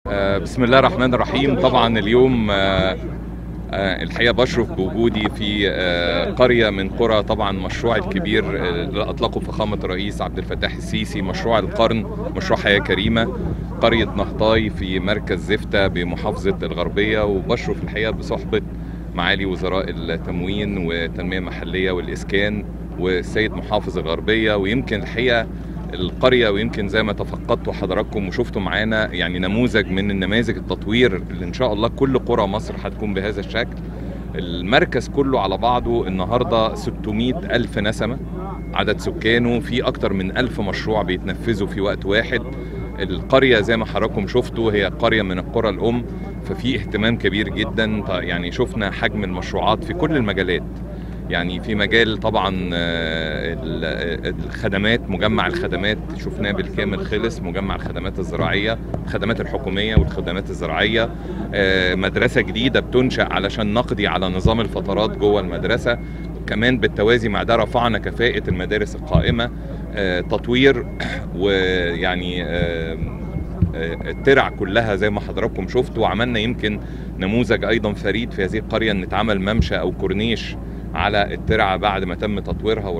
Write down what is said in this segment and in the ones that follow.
بسم الله الرحمن الرحيم. طبعا اليوم الحقيقة بشرف بوجودي في قرية من قرى طبعا مشروع الكبير اللي أطلقه فخامة الرئيس عبد الفتاح السيسي، مشروع القرن، مشروع حياة كريمة، قرية نهطاي في مركز زفتة بمحافظة الغربية. وبشرف الحقيقة بصحبة معالي وزراء التموين والتنمية المحلية والإسكان والسيد محافظ الغربية. ويمكن الحقيقة القرية، ويمكن زي ما تفقدتوا حضراتكم وشفتوا معانا، يعني نموذج من النماذج التطوير اللي ان شاء الله كل قرى مصر هتكون بهذا الشكل. المركز كله على بعضه النهاردة 600 ألف نسمة عدد سكانه، في أكتر من 1000 مشروع بيتنفذوا في وقت واحد. القرية زي ما حضراتكم شفتوا هي قرية من القرى الأم، ففي اهتمام كبير جدا. يعني شفنا حجم المشروعات في كل المجالات، يعني في مجال طبعا الخدمات، مجمع الخدمات شفناه بالكامل خلص، مجمع الخدمات الزراعية، الخدمات الحكومية والخدمات الزراعية. مدرسة جديدة بتنشأ علشان نقضي على نظام الفترات جوه المدرسة. كمان بالتوازي مع ده رفعنا كفاءة المدارس القائمة، تطوير، ويعني الترع كلها زي ما حضراتكم شفتوا. وعملنا يمكن نموذج ايضا فريد في هذه القرية، ان اتعمل ممشى او كورنيش على الترعة بعد ما تم تطويرها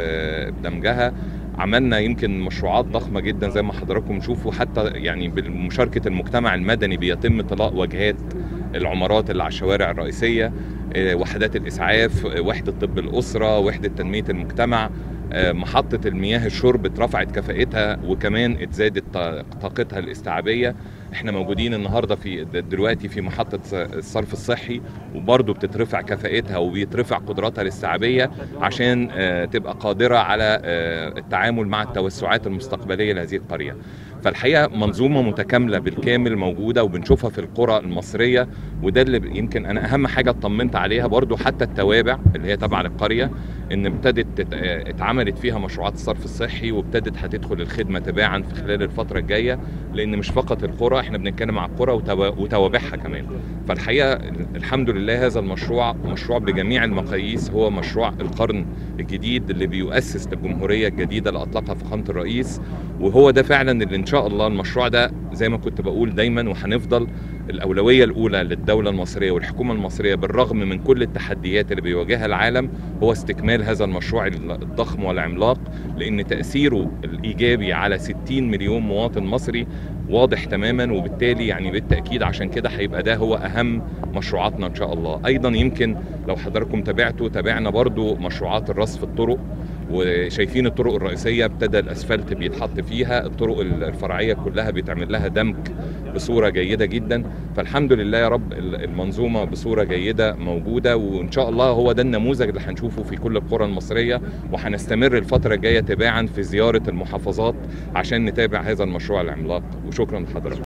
ودمجها. عملنا يمكن مشروعات ضخمة جدا زي ما حضراتكم شوفوا، حتى يعني بمشاركة المجتمع المدني بيتم طلاء واجهات العمارات اللي على الشوارع الرئيسية، وحدات الإسعاف، وحدة طب الأسرة، وحدة تنمية المجتمع، محطة المياه الشرب اترفعت كفاءتها وكمان اتزادت طاقتها الاستيعابية. احنا موجودين النهاردة دلوقتي في محطة الصرف الصحي، وبرضه بتترفع كفاءتها وبيترفع قدراتها الاستيعابية عشان تبقى قادرة على التعامل مع التوسعات المستقبلية لهذه القرية. فالحقيقة منظومة متكاملة بالكامل موجودة وبنشوفها في القرى المصرية، وده اللي يمكن أنا أهم حاجة اطمنت عليها. برضو حتى التوابع اللي هي تبع للقرية إن ابتدت اتعملت فيها مشروعات الصرف الصحي، وابتدت هتدخل الخدمة تباعا في خلال الفترة الجاية، لأن مش فقط القرى، احنا بنتكلم على القرى وتوابعها كمان. فالحقيقة الحمد لله هذا المشروع مشروع بجميع المقاييس، هو مشروع القرن الجديد اللي بيؤسس للجمهورية الجديدة اللي أطلقها فخامة الرئيس. وهو ده فعلا اللي ان شاء الله المشروع ده زي ما كنت بقول دايما وهنفضل الأولوية الأولى للدولة المصرية والحكومة المصرية، بالرغم من كل التحديات اللي بيواجهها العالم، هو استكمال هذا المشروع الضخم والعملاق، لأن تأثيره الإيجابي على 60 مليون مواطن مصري واضح تماما. وبالتالي يعني بالتأكيد عشان كده هيبقى ده هو أهم مشروعاتنا إن شاء الله. أيضا يمكن لو حضراتكم تابعنا برضو مشروعات الرصف الطرق، وشايفين الطرق الرئيسية ابتدى الأسفلت بيتحط فيها، الطرق الفرعية كلها بيتعمل لها دمج بصورة جيدة جدا. فالحمد لله يا رب المنظومة بصورة جيدة موجودة، وإن شاء الله هو ده النموذج اللي هنشوفه في كل القرى المصرية. وهنستمر الفترة الجاية تباعا في زيارة المحافظات عشان نتابع هذا المشروع العملاق. وشكرا لحضرتك.